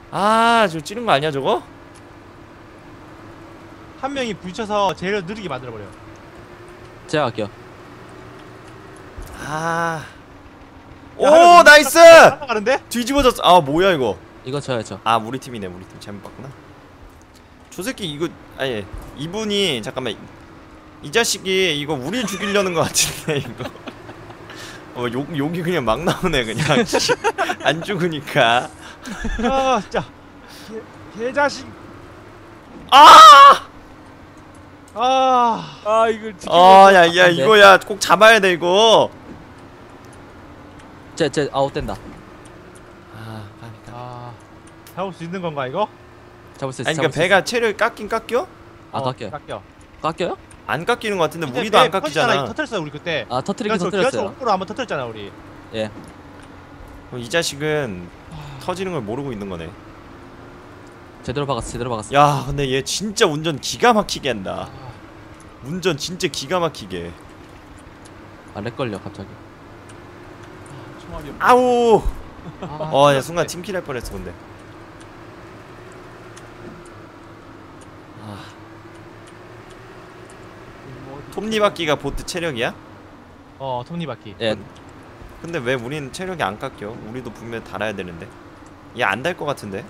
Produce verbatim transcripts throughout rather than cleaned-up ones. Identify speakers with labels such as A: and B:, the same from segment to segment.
A: 아, 저 찌른 거 아니야 저거?
B: 한 명이 부딪혀서 제일 느리게 만들어버려.
C: 제가 할게요.
A: 아.
B: 야,
A: 오, 나이스!
B: 가는데?
A: 뒤집어졌어. 아, 뭐야 이거?
C: 이거 저야죠.
A: 아, 우리 팀이네. 우리 팀 잘못 봤구나. 저 새끼 이거 아니 이분이 잠깐만 이 자식이 이거 우리 죽이려는 거 같은데 이거. 어, 욕 욕이 그냥 막 나오네 그냥. 안 죽으니까.
B: 아 진짜 개, 개자식.
A: 아!
B: 아,
D: 아 이걸 지키고
A: 아, 야, 야,
C: 안 돼.
A: 이거야 꼭 잡아야 돼 이거.
C: 쟤쟤 아웃된다.
A: 아, 가니까.
B: 아 잡을 수 있는 건가 이거?
C: 잡을 수 있어.
A: 아니 그러니까
C: 잡을 수
A: 배가 체력이 깎긴 깎여?
C: 있어. 아
B: 어,
C: 깎여요.
B: 깎여.
C: 깎여요?
A: 안 깎이는 것 같은데
B: 근데
A: 우리도 안
B: 배 터지잖아.
A: 깎이잖아.
B: 터뜨렸어 우리 그때.
C: 아 터트리긴
B: 기관총
C: 터트렸어요.
B: 기관총 한번 터뜨렸잖아 우리.
C: 예.
A: 어, 이 자식은 터지는 걸 모르고 있는 거네.
C: 제대로 박았어. 제대로 박았어.
A: 야, 근데 얘 진짜 운전 기가 막히게 한다.
B: 아,
A: 운전 진짜 기가 막히게.
C: 아렉 걸려 갑자기.
D: 총알이 없.
A: 아우.
B: 아,
A: 어, 야, 순간 팀킬 할 뻔했어 근데. 아, 톱니바퀴가 보트 체력이야?
B: 어 톱니바퀴.
C: 예.
A: 근데 왜 우린 체력이 안 깎여? 우리도 분명 달아야 되는데. 얘 안 달 것 같은데.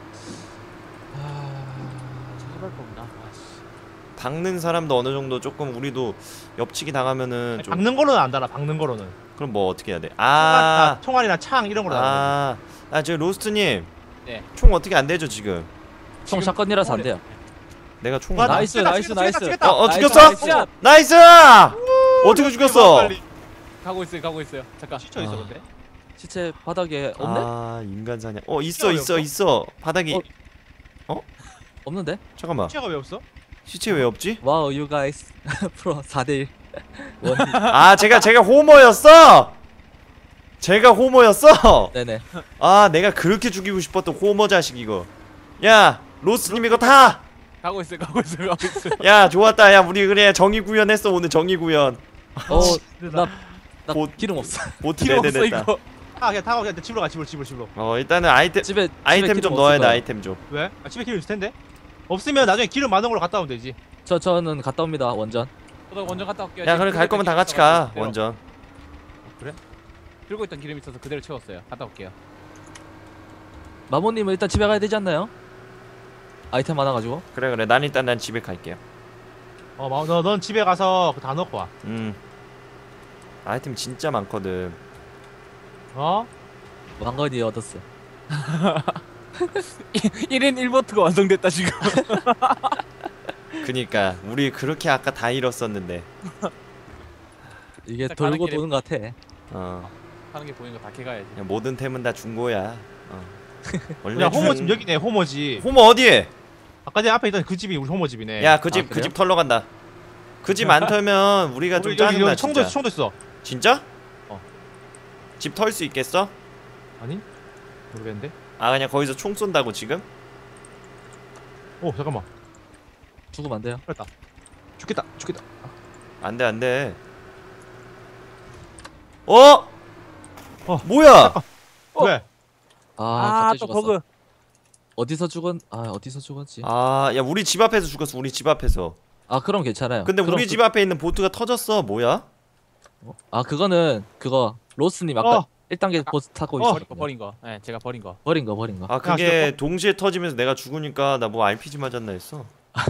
D: 찾아갈 거 없나? 아씨.
A: 박는 사람도 어느 정도 조금 우리도 옆치기 당하면은
B: 아니,
A: 좀.
B: 박는 거로는 안 달아. 박는 거로는.
A: 그럼 뭐 어떻게 해야 돼?
B: 아,
A: 아,
B: 총알이나 창 이런 거로 달아.
A: 아, 아, 저 로스트님.
D: 네.
A: 총 어떻게 안 되죠 지금?
C: 총 샷건이라서 안 돼요.
A: 내가 총.
B: 맞아.
C: 나이스
B: 죽였다,
C: 나이스
B: 죽였다,
C: 나이스.
B: 죽였다.
A: 어, 어
C: 나이스,
A: 죽였어?
C: 나이스.
A: 나이스! 어떻게 죽였어?
B: 빨리.
D: 가고 있어요 가고 있어요. 잠깐.
B: 시쳐 있어
A: 아.
B: 근데.
C: 시체 바닥에 없네?
A: 아, 인간 사냥. 어, 있어,
B: 왜
A: 있어,
B: 없어?
A: 있어. 바닥이.
C: 어? 없는데?
A: 잠깐만.
B: 시체가 왜 없어?
A: 시체 왜 없지?
C: 와우 you guys 프로 사 대 일. 원.
A: 아, 제가 제가 호머였어. 제가 호머였어.
C: 네네.
A: 아, 내가 그렇게 죽이고 싶었던 호머 자식 이거. 야, 로스님 이거 타.
D: 가고 있어요 가고 있어요 가고 있어요.
A: 야, 좋았다. 야, 우리 그래 정의 구현했어 오늘 정의 구현.
C: 어나나
A: 보-
C: 기름 없어.
A: 보트
D: 필요 없어
A: 네대됐다.
D: 이거.
B: 아 그냥 타고 그냥 집으로 가 집으로 집으로 집으로.
A: 어, 일단은 아이템
C: 집에
A: 아이템 좀 넣어야 돼 아이템 좀.
B: 왜? 아, 집에 기름 있을 텐데. 없으면 나중에 기름 많은 걸로 갔다 오면 되지.
C: 저 저는 갔다 옵니다 원전.
D: 저도 원전 갔다 올게요.
A: 야,
D: 지금
A: 그래 갈
D: 들고
A: 거면 다
D: 있던
A: 같이
D: 기름
A: 가.
D: 있어서 그대로-
A: 원전.
D: 들고 있던 기름 있어서 그대로 채웠어요. 갔다 올게요.
C: 마모님은 일단 집에 가야 되지 않나요? 아이템 많아가지고.
A: 그래 그래. 난 일단 난 집에 갈게요.
B: 어, 마- 너, 넌 집에 가서 다 넣고 와.
A: 음. 아이템 진짜 많거든.
B: 어?
C: 왕건이 얻었어.
D: 일 인 일 보트가 완성됐다 지금.
A: 그니까 우리 그렇게 아까 다 잃었었는데.
C: 이게
D: 가는
C: 돌고
D: 길에-
C: 도는 것 같아.
A: 어.
D: 하는 게 보이는 거 다 캐가야지.
A: 그냥 모든 템은 다 중고야. 어. 원래
B: 야 호모
A: 중-
B: 집 여기네 호모지.
A: 호모 어디에?
B: 아까 전에 앞에 있던 그 집이 우리 호모 집이네.
A: 야, 그 집
C: 아,
A: 그
C: 그래요?
A: 집 털러 간다. 그 집 안 털면 우리가 좀
B: 여기,
A: 짜증나
B: 여기 총도
A: 진짜.
B: 있어 총도 있어.
A: 진짜?
B: 어.
A: 집 털 수 있겠어?
B: 아니? 모르겠는데.
A: 아, 그냥 거기서 총 쏜다고 지금?
B: 오 잠깐만.
C: 죽으면 안 돼요.
B: 그랬다. 죽겠다 죽겠다.
A: 안 돼, 안 돼. 어?
B: 어.
A: 뭐야?
D: 어.
B: 왜?
C: 아,
D: 아
C: 갑자기
D: 또
C: 죽었어.
D: 버그.
C: 어디서 죽은? 아 어디서 죽었지?
A: 아, 야, 우리 집 앞에서 죽었어. 우리 집 앞에서.
C: 아 그럼 괜찮아요.
A: 근데
C: 그럼
A: 우리
C: 그-
A: 집 앞에 있는 보트가 터졌어. 뭐야?
C: 어? 아 그거는 그거 로스님 아까
B: 어.
C: 일 단계 보스 타고
B: 어.
C: 있어.
D: 버린 거 버린 거. 네 제가 버린 거.
C: 버린 거 버린 거.
A: 아, 그게 동시에 터지면서 내가 죽으니까 나 뭐 알피지 맞았나 했어.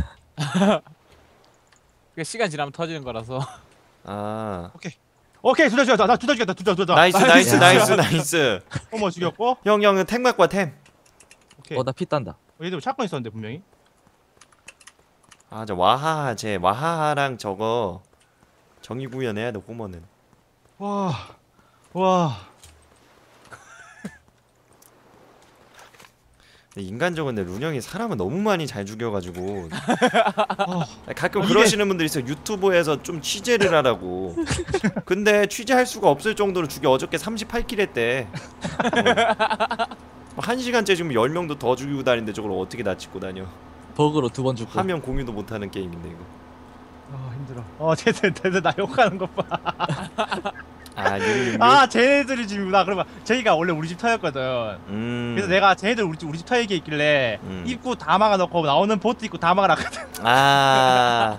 D: 그게 시간 지나면 터지는 거라서.
A: 아.
B: 오케이 둘 다 죽였다. 나 둘 다 죽였다. 둘 다 둘 다.
A: 나이스, 나이스,
C: 야.
A: 나이스, 나이스.
B: 호모 죽였고.
A: 형, 형은 템 갖고 와, 템.
B: 오케이.
C: 어 나 피 딴다.
B: 얘들 찾고 있었는데 분명히.
A: 아, 저 와하하, 제 와하하랑 저거 정의 구현해야 돼, 호머는.
B: 와. 와.
A: 근데 인간적으로 근데 룬형이 사람을 너무 많이 잘 죽여가지고
B: 어.
A: 가끔
B: 이게-
A: 그러시는 분들이 있어요. 유튜브에서 좀 취재를 하라고. 근데 취재할 수가 없을 정도로 죽여. 어저께 삼십팔 킬 했대. 어. 한 시간째 지금 열 명도 더 죽이고 다니는데 저걸 어떻게 다 찍고 다녀.
C: 버그로 두 번 죽고.
A: 화면 공유도 못하는 게임인데 이거.
B: 아 힘들어. 어 쟤들 쟤들 나 욕하는 것 봐.
A: 아 육육육.
B: 아 쟤네들이 집이구나. 그러면 저기가 원래 우리 집 터였거든.
A: 음.
B: 그래서 내가 쟤네들 우리 집 우리 집 터 얘기 있길래
A: 음.
B: 입구 다 막아놓고 나오는 보트 입구 다 막아놨거든.
A: 아.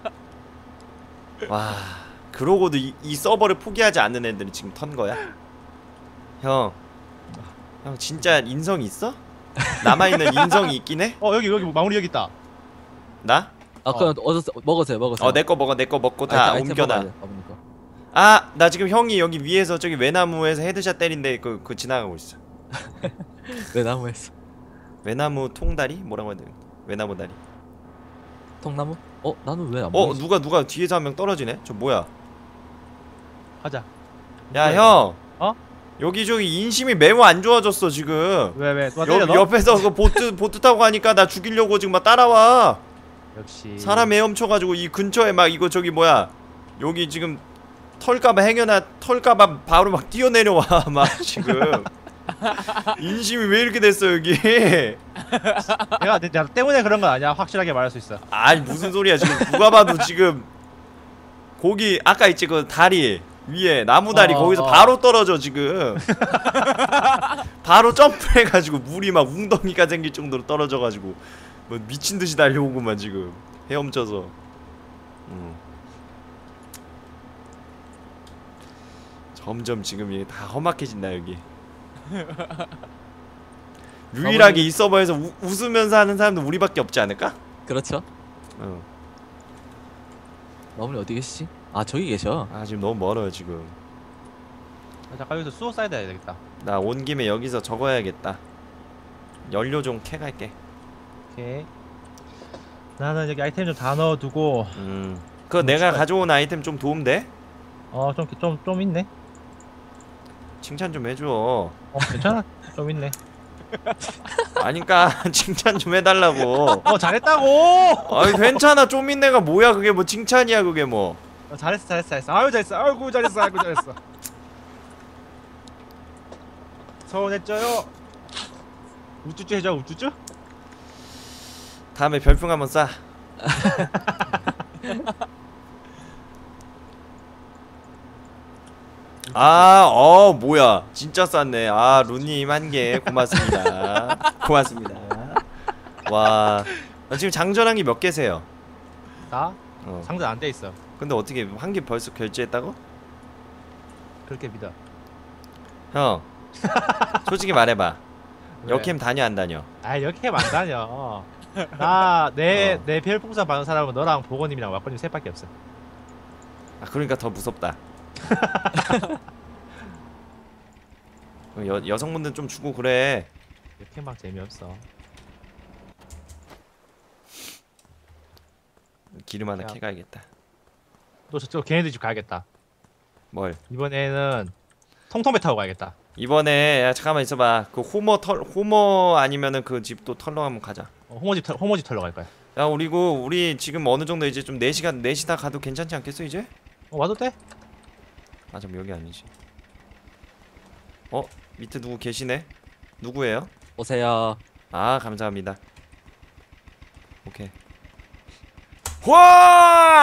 A: 와. 그러고도 이, 이 서버를 포기하지 않는 애들이 지금 턴 거야? 형. 형 진짜 인성이 있어? 남아있는 인성이 있긴 해?
B: 어 여기 여기 마무리 여기 있다.
A: 나?
C: 아 그럼 얻었어 먹으세요 먹으세요.
A: 어 내 거 먹어 내 거 먹고 다
C: 아이템- 아이템
A: 옮겨놔.
C: 먹어야 돼, 먹으니까.
A: 아 나 지금 형이 여기 위에서 저기 외나무에서 헤드샷 때린데 그, 그 지나가고 있어.
C: 왜 나무했어?
A: 외나무 통다리? 뭐라고 해야 돼? 외나무 다리.
C: 통나무? 어 나는 왜안
A: 어
C: 보이지?
A: 누가 누가 뒤에서 한 명 떨어지네? 저 뭐야?
B: 가자.
A: 야
B: 뭐야,
A: 형.
B: 어?
A: 여기 저기 인심이 매우 안 좋아졌어 지금.
B: 왜 왜? 누가 때려
A: 옆,
B: 너?
A: 옆에서 그 보트 보트 타고 가니까 나 죽이려고 지금 막 따라와.
B: 역시.
A: 사람 헤엄쳐가지고 이 근처에 막 이거 저기 뭐야 여기 지금 털까봐 행여나 털까봐 바로 막 뛰어내려와 막 지금. 인심이 왜 이렇게 됐어 여기?
B: 내가 내, 나 때문에 그런 건 아니야. 확실하게 말할 수 있어.
A: 아니 무슨 소리야 지금 누가 봐도 지금 거기 아까 있지 그 다리 위에 나무 다리
B: 어,
A: 거기서
B: 어.
A: 바로 떨어져 지금. 바로 점프해가지고 물이 막 웅덩이가 생길 정도로 떨어져가지고 뭐 미친듯이 달려오고만 지금 헤엄쳐서. 음. 점점 지금 이게 다 험악해진다 여기. 유일하게 이 서버에서 우, 웃으면서 하는 사람도 우리밖에 없지 않을까?
C: 그렇죠.
A: 어.
C: 마무리 어디 계시지? 아 저기 계셔.
A: 아 지금 너무 멀어요 지금.
B: 아, 잠깐 여기서 수어사이드 해야 되겠다.
A: 나 온 김에 여기서 적어야겠다. 연료 좀 캐갈게.
B: 오케이. 나는 여기 아이템 좀 다 넣어두고.
A: 음. 그거 내가 가져온 아이템 좀 도움 돼?
B: 어 좀 좀 좀 있네.
A: 칭찬 좀 해줘.
B: 어 괜찮아. 좀 있네.
A: 아니까 칭찬 좀 해달라고.
B: 어 잘했다고.
A: 아니 괜찮아 좀 있네가 뭐야 그게 뭐 칭찬이야 그게 뭐.
B: 어, 잘했어 잘했어 잘했어. 아유 잘했어. 아이고 잘했어 아이고 잘했어. 서운했죠요. 우쭈쭈 해줘 우쭈쭈.
A: 다음에 별풍 한번 쏴. 아, 어, 뭐야. 진짜 쌌네. 아, 루님 한 개 고맙습니다. 고맙습니다. 와. 아, 지금 장전한 게 몇 개세요?
B: 나
A: 어.
B: 상대 안 돼 있어.
A: 근데 어떻게 한 개 벌써 결제했다고?
B: 그렇게 믿어.
A: 형. 솔직히 말해봐.
B: 왜?
A: 여캠 다녀 안 다녀?
B: 아 이렇게 안 다녀. 나내
A: 어.
B: 내 별풍선 받은 사람은 너랑 보건님이랑 왁구님 셋밖에 없어.
A: 아, 그러니까 더 무섭다. 여, 여성분들 좀 주고 그래.
B: 이렇게 막 재미없어.
A: 기름 하나
B: 야.
A: 캐가야겠다.
B: 너 저쪽 걔네들 집 가야겠다.
A: 뭘?
B: 이번에는 통통배 타고 가야겠다.
A: 이번에 야 잠깐만 있어봐. 그 호머 털 호머 아니면은 그 집도 털러 한번 가자.
B: 어, 호모집 털 호모집 털러 갈 거야.
A: 야 우리고 우리 지금 어느 정도 이제 좀 네 시간 네 시 다 가도 괜찮지 않겠어 이제?
B: 어, 와도 돼?
A: 아 잠깐 여기 아니지. 어 밑에 누구 계시네? 누구예요?
C: 오세요.
A: 아 감사합니다. 오케이. 와!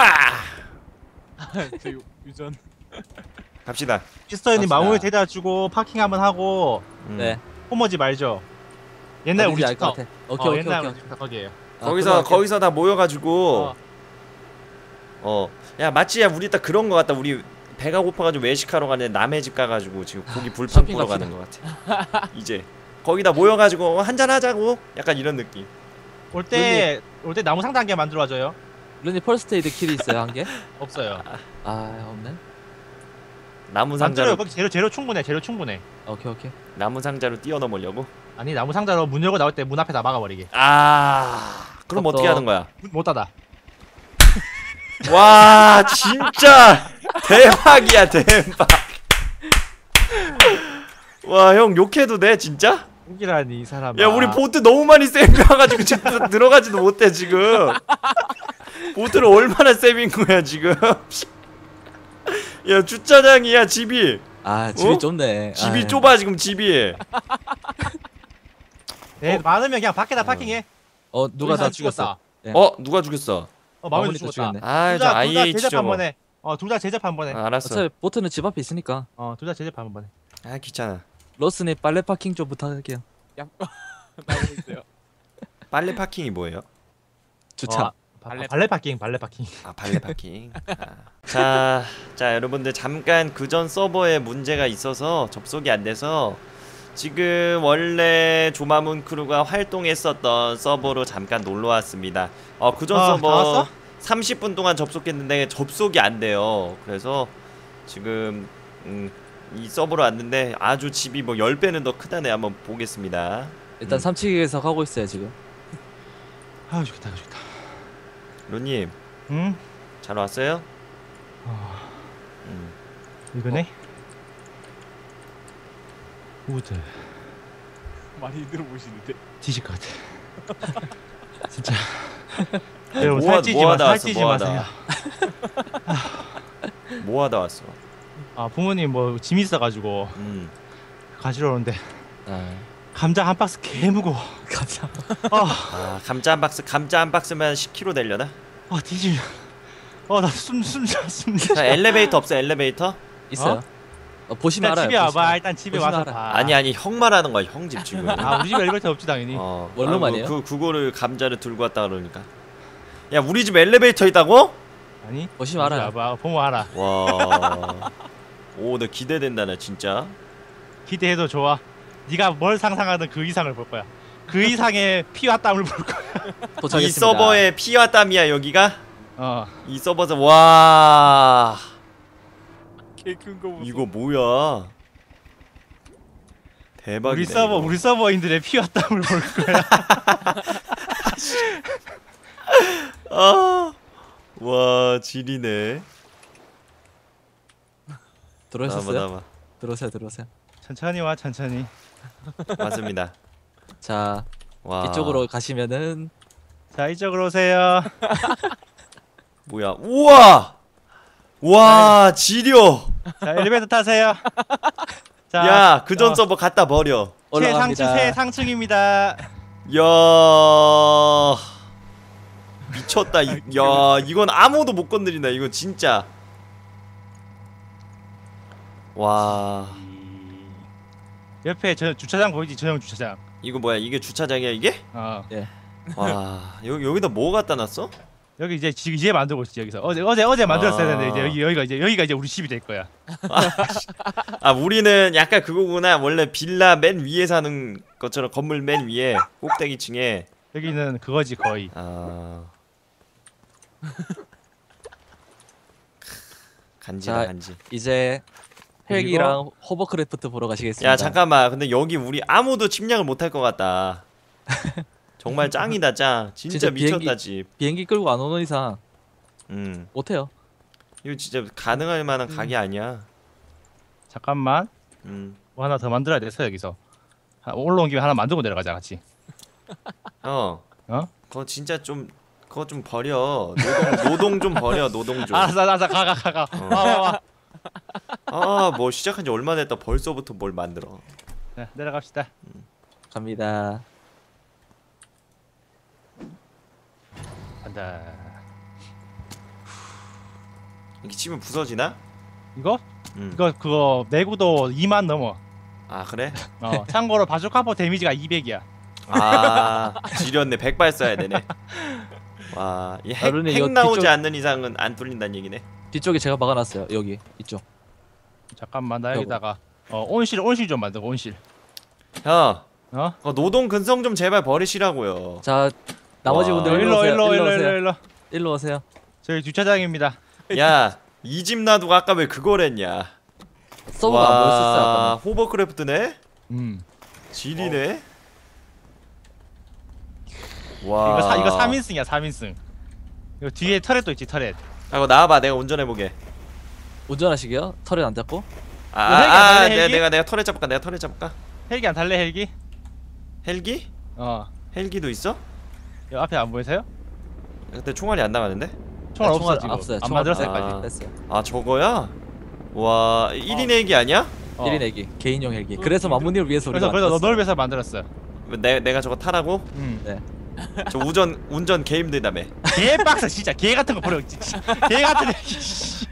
D: 저 유- 유전.
A: 갑시다.
B: 시스터님
C: 갑시다.
B: 마무리 대다 주고 파킹 한번 하고
A: 음.
C: 네.
B: 호모집 알죠? 옛날 우리
C: 어딘지
B: 집
C: 알것
B: 터.
C: 같아. 오케이
B: 어,
C: 오케이
B: 옛날
C: 오케이.
B: 우리 집 거기에요.
C: 아,
A: 거기서
C: 들어갈게.
A: 거기서 다 모여가지고
B: 어.
A: 어 야 마치 야 우리 딱 그런 거 같다. 우리 배가 고파가지고 외식하러 가는데 남의 집 가가지고 지금 고기 불판
C: 쇼핑
A: 구러
C: 갑시다.
A: 가는 거 같아. 이제 거기다 모여가지고 한잔 하자고 약간 이런 느낌.
B: 올 때 올 때 나무 상자 한 개 만들어 와줘요.
C: 룬이 펄스테이드 킬이 있어요 한 개?
B: 없어요.
C: 아 없네.
A: 나무
B: 만들어요.
A: 상자로
B: 거기 재료 재료 충분해. 재료 충분해.
C: 오케이 오케이.
A: 나무 상자로 뛰어넘으려고.
B: 아니 나무 상자로 문 열고 나올 때 문 앞에다 막아버리게.
A: 아 그럼
C: 덥다.
A: 어떻게 하는 거야?
B: 문 못 닫아.
A: 와 진짜 대박이야 대박. 와 형 욕해도 돼 진짜?
B: 웃기라니 이 사람.
A: 야 우리 보트 너무 많이 세비와가지고 지금 들어가지도 못해 지금. 보트를 얼마나 세빈 거야 지금. 야 주차장이야 집이.
C: 아 집이
A: 어?
C: 좁네.
A: 집이
C: 아,
A: 좁아 지금 집이.
B: 네, 많으면 그냥 밖에다 파킹해.
C: 어 누가
B: 여기서
C: 다 죽였어. 네.
A: 어 누가 죽였어?
B: 어 마무리
C: 마무리도
B: 죽었다.
C: 죽였네.
A: 아저
B: 둘 다
A: 아이에이치
B: 대접
A: 저거.
B: 한번 해. 어둘 다 제접 한 번에.
A: 아, 알았어.
C: 어차피 보트는 집 앞에 있으니까.
B: 어둘 다 제접 한 번에.
A: 아 귀찮아.
C: 러스님 빨래 파킹 좀 부탁할게요.
D: 양 나오고 있어요.
A: 빨래 파킹이 뭐예요?
C: 주차.
B: 어, 바, 발레, 발레 파킹 발레 파킹.
A: 아 발레 파킹. 아. 자, 자 여러분들 잠깐 그전 서버에 문제가 있어서 접속이 안 돼서 지금 원래 조마문 크루가 활동했었던 서버로 잠깐 놀러 왔습니다. 어 그전
B: 아, 다
A: 서버
B: 왔어?
A: 삼십 분 동안 접속했는데 접속이 안 돼요. 그래서 지금 음, 이 서버로 왔는데 아주 집이 뭐 십 배는 더 크다네. 한번 보겠습니다.
C: 일단
A: 음.
C: 삼층에서 가고 있어요 지금.
B: 아 좋겠다 좋겠다.
A: 로님
B: 응?
A: 잘 왔어요?
B: 어,
A: 음.
B: 이거네. 우드
D: 많이 들어보시는데.
B: 뒤질 것 같아. 진짜. 여러분
A: 뭐 하-
B: 살찌지
A: 뭐
B: 마,
A: 하다 왔어,
B: 살찌지
A: 뭐
B: 마세요.
A: 뭐 하다 왔어?
B: 아 부모님 뭐 짐 있어가지고
A: 음.
B: 가지러 오는데
C: 아,
B: 감자 한 박스 개 무거워.
C: 감사.
B: 아,
A: 아 감자 한 박스 감자 한 박스면 십 킬로그램 되려나?
B: 아 뒤질. 어나숨숨숨
A: 자, 엘리베이터 없어 엘리베이터?
C: 있어요. 어? 보시면
B: 일단
C: 알아요.
B: 집에
C: 보시면.
B: 와봐. 일단 집에
C: 보시면
B: 와서
C: 알아.
B: 봐.
A: 아니 아니 형 말하는 거야 형 집 지금.
B: 아 우리 집에 엘리베이터 없지 당연히.
A: 어.
C: 원룸
A: 아,
C: 아니에요?
A: 그 그거를 감자를 들고 왔다 그러니까. 야 우리 집 엘리베이터 있다고?
B: 아니
C: 보시면
B: 우리
C: 알아요.
B: 와봐. 보면 알아.
A: 와. 오, 나 기대된다 나 진짜.
B: 기대해도 좋아. 네가 뭘 상상하든 그 이상을 볼 거야. 그 이상의 피와 땀을 볼 거야.
C: 도착했습니다.
A: 이 서버에 피와 땀이야 여기가?
B: 어.
A: 이 서버에서 와.
D: 개큰거 보소.
A: 이거 뭐야? 대박이네.
B: 우리 서버
A: 이거.
B: 우리 서버인들의 피와 땀을 볼 거야.
A: 아. 와, 지리네.
C: 들어오셨어요?
A: 나봐, 나봐.
C: 들어오세요, 들어오세요.
B: 천천히 와 천천히.
A: 맞습니다.
C: 자,
A: 와.
C: 이쪽으로 가시면은
B: 자 이쪽으로 오세요.
A: 뭐야? 우와! 와, 지려.
B: 자 엘리베이터 타세요. 자,
A: 야, 그전
B: 어,
A: 서버 갖다 버려.
B: 최상층
C: 올라갑니다.
B: 최상층입니다.
A: 야. 미쳤다. 이, 야, 이건 아무도 못 건드린다. 이건 진짜. 와.
B: 옆에 저 주차장 보이지? 전용 주차장.
A: 이거 뭐야? 이게 주차장이야, 이게?
B: 어.
A: 와. 여기 여기다 뭐 갖다 놨어?
B: 여기 이제 지금 이제 만들고 있지 여기서. 어제 어제 어제 만들었어야
A: 아.
B: 되는데 이제 여기 여기가 이제 여기가 이제 우리 집이 될 거야.
A: 아, 우리는 약간 그거구나. 원래 빌라 맨 위에 사는 것처럼 건물 맨 위에 꼭대기층에
B: 여기는 그거지 거의.
A: 아. 간지다,
C: 자,
A: 간지.
C: 이제 헬기랑 호버크래프트 보러 가시겠습니다.
A: 야, 잠깐만. 근데 여기 우리 아무도 침략을 못 할 것 같다. 정말 짱이다, 짱. 진짜,
C: 진짜
A: 미쳤다,
C: 비행기-
A: 집.
C: 비행기 끌고 안 오는 이상
A: 음.
C: 못해요.
A: 이거 진짜 가능할 만한 가게 아니야.
B: 잠깐만.
A: 음.
B: 뭐 하나 더 만들어야 돼서 여기서. 하- 올라온 김에 하나 만들고 내려가자 같이.
A: 어.
B: 어?
A: 그거 진짜 좀 그거 좀 버려. 노동 노동 좀 버려. 노동 좀.
B: 알았어 알았어 가가 가가.
A: 어.
B: 와 와 와.
A: 아, 뭐 시작한 지 얼마 됐다. 벌써부터 뭘 만들어.
B: 자, 내려갑시다.
C: 갑니다.
B: 간다.
A: 이렇게 치면 부서지나?
B: 이거?
A: 음.
B: 이거 그거 내구도 이만 넘어.
A: 아, 그래?
B: 어, 참고로 바주카포 데미지가 이백이야.
A: 아, 지렸네. 백발 써야 되네. 와, 이 핵,
C: 나루네,
A: 핵
C: 이거
A: 나오지
C: 뒤쪽-
A: 않는 이상은 안 뚫린다는 얘기네.
C: 뒤쪽에 제가 막아놨어요. 여기 이쪽.
B: 잠깐만 나 여기다가 어 온실 온실 좀 만들고 온실.
A: 형,
B: 어?
A: 어, 노동 근성 좀 제발 버리시라고요.
C: 자, 나머지
A: 와.
C: 분들
B: 일로
C: 일로 오세요.
B: 일로 일로
C: 오세요.
B: 일로 일로.
C: 일로 오세요.
B: 저희 주차장입니다.
A: 야, 이 집 놔두고 아까 왜 그거랬냐?
C: 서버가 안 보였었어요. 아까.
A: 호버크래프트네?
B: 음.
A: 지리네? 와.
B: 이거 사 이거 삼 인승이야 삼 인승. 이거 뒤에 터렛도 있지 터렛.
A: 아, 이거 나와봐. 내가 운전해보게.
C: 운전하시게요? 털에 안 잡고?
A: 아,
B: 이거 헬기
A: 아,
B: 안
A: 아
B: 달래,
A: 내가,
B: 헬기?
A: 내가 내가 털에 잡을까? 내가 털에 잡을까?
B: 헬기 안 탈래 헬기?
A: 헬기?
B: 어.
A: 헬기도 있어?
B: 여기 앞에 안 보이세요?
A: 근데 총알이 안 나가는데?
B: 총알
C: 아,
B: 없어
C: 총알
B: 지금.
C: 없어요.
B: 안
C: 총알
B: 만들었을
A: 아.
B: 까지.
C: 됐어요.
A: 아, 저거야? 와, 일 인 헬기 아니야?
B: 어.
C: 일 인 헬기, 개인용 헬기. 그래서 마무님을 위해서
B: 그래서
C: 우리가
B: 그래서 너
C: 만들었어요.
B: 널 위해서 만들었어.
A: 내, 내가 저거 타라고?
B: 음.
C: 네.
A: 저 우전 운전 개 힘들다며.
B: 개 빡세 진짜 개 같은 거 버려. 진짜. 개 같은 애. 씨.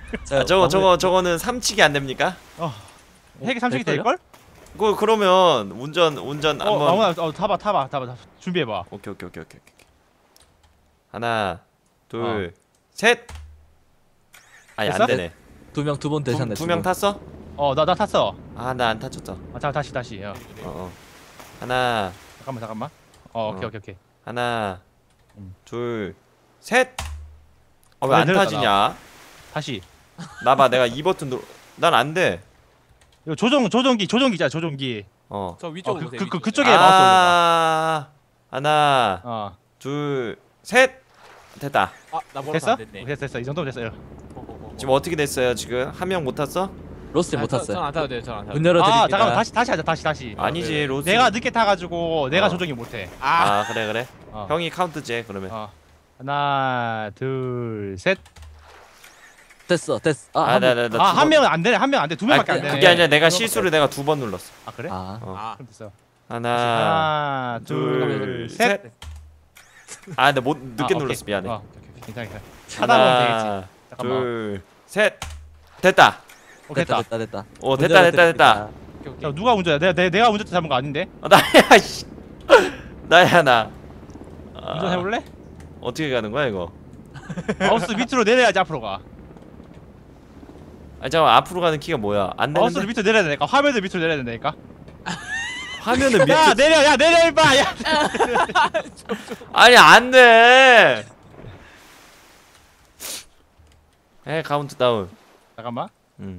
C: 자,
A: 아, 저거
C: 마무리-
A: 저거 저거는 삼치기 안 됩니까?
B: 핵이 삼식이
C: 될걸요?
B: 될걸?
A: 그 그러면 운전 운전
B: 어
A: 한번.
B: 아무나 어 타봐 타봐 타봐 타봐. 준비해봐.
A: 오케이 오케이 오케이 오케이 오케이. 하나, 둘, 셋. 아니
B: 됐어?
A: 안 되네.
C: 두 명 두 번 되셨네.
A: 두 명 탔어?
B: 어 나 나 탔어.
A: 아 나 안 탔었어.
B: 아 자, 다시 다시. 어.
A: 어, 어. 하나,
B: 잠깐만 잠깐만. 어 오케이
A: 어.
B: 오케이 오케이.
A: 하나,
B: 음.
A: 둘, 셋. 어, 왜
B: 왜
A: 안
B: 내렸다,
A: 타지냐?
B: 다시.
A: 나봐, 내가 이 버튼 누르. 난 안 돼.
B: 이거 조종 조종기 조종기 있잖아 조종기.
A: 어.
D: 저 위쪽
B: 어, 그-
D: 보세요.
B: 그- 그-
D: 위쪽.
B: 그쪽에 마우스
A: 아, 하나,
B: 어
A: 둘, 셋. 됐다.
D: 아, 나 뭐라서
B: 됐어?
D: 안 됐네.
B: 됐어 됐어 이 정도면 됐어요.
D: 고, 고, 고, 고.
A: 지금 어떻게 됐어요? 지금 한 명 못 탔어?
C: 로스
D: 아,
C: 못
D: 저-
C: 탔어요.
D: 전안 타도 돼요. 전안 타도.
C: 문
D: 돼요.
C: 열어드립니다.
B: 아 잠깐만 다시 다시 하자 다시 다시.
A: 아니지,
D: 네.
A: 로스.
B: 내가 늦게 타가지고 내가
A: 어.
B: 조종이 못해.
D: 아,
A: 아, 그래 그래.
B: 어.
A: 형이 카운트제 그러면.
B: 어 하나 둘 셋.
C: 됐어 됐어. 아,
A: 아,
C: 한
A: 나,
C: 번.
A: 나, 나 두
B: 아한
A: 번-
B: 명은 안 되네 한 명 안 돼 두 명밖에
A: 아,
B: 안 되네.
A: 그게 아니라 내가
C: 두
A: 실수를 내가 두 번 눌렀어.
B: 아 그래?
C: 아,
A: 어.
D: 아,
B: 그럼 됐어.
A: 하나,
B: 하나
A: 둘,
B: 둘 셋.
A: 셋. 아, 근데 못 늦게
B: 아,
A: 눌렀어.
B: 오케이.
A: 미안해.
B: 어, 오케이, 오케이. 괜찮아 괜찮아. 하다 보면 되겠지.
A: 하나,
B: 잠깐만.
A: 둘, 셋. 됐다.
B: 오 됐다.
C: 됐다 됐다.
A: 오,
C: 문
A: 됐다, 됐다, 됐다.
C: 열어드립니다.
D: 오케이, 오케이.
B: 야 누가 운전해? 내가 내, 내가 운전 잘못 거 아닌데?
A: 아, 나야, 씨. 나야, 나. 아,
B: 운전해볼래?
A: 어떻게 가는 거야, 이거?
B: 마우스 밑으로 내려야지 앞으로 가.
A: 아, 잠깐 앞으로 가는 키가 뭐야? 안
B: 마우스를
A: 되는데?
B: 밑으로 내려야 되니까 화면을 밑으로 내려야 된다니까.
A: 화면은
B: 야
A: 밑에.
B: 내려 야 내려 임마 야.
A: 아니, 안 돼. 에, 카운트다운.
B: 잠깐만.
A: 음.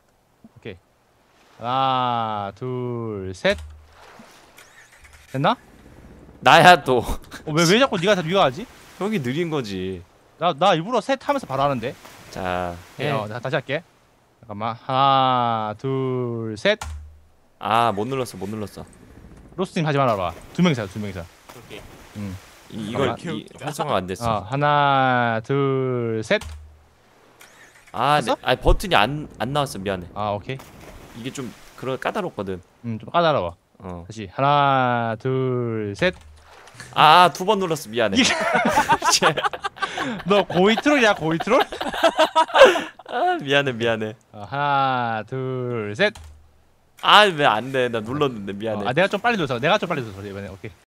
B: 하나 둘 셋. 됐나?
A: 나야 또.
B: 어, 왜, 왜 자꾸 네가 다 네가 하지?
A: 형이 느린 거지.
B: 나, 나 일부러 셋 하면서 바로 하는데.
A: 자,
B: 예.
A: 해.
B: 어, 나 다시 할게. 잠깐만. 하나, 둘, 셋.
A: 아, 못 눌렀어, 못 눌렀어.
B: 로스팅 하지 말아봐. 두 명이서, 두 명이서.
D: 오케이.
B: 응.
A: 이, 이걸
B: 아,
A: 이, 활성화가 안 됐어.
B: 어, 하나, 둘, 셋.
A: 아,
B: 됐어?
A: 네, 아니 버튼이 안 안 나왔어. 미안해.
B: 아, 오케이.
A: 이게 좀 그런 까다롭거든.
B: 음, 좀 까다로워.
A: 어.
B: 다시. 하나, 둘, 셋.
A: 아, 두 번 눌렀어. 미안해.
B: 이게- 너 고이 트롤이야, 고이 트롤?
A: 아, 미안해, 미안해.
B: 어, 하나, 둘, 셋.
A: 아, 왜 안 돼? 나 눌렀는데 미안해.
B: 어, 아, 내가 좀 빨리 눌러서. 내가 좀 빨리 눌러서. 이번에. 오케이.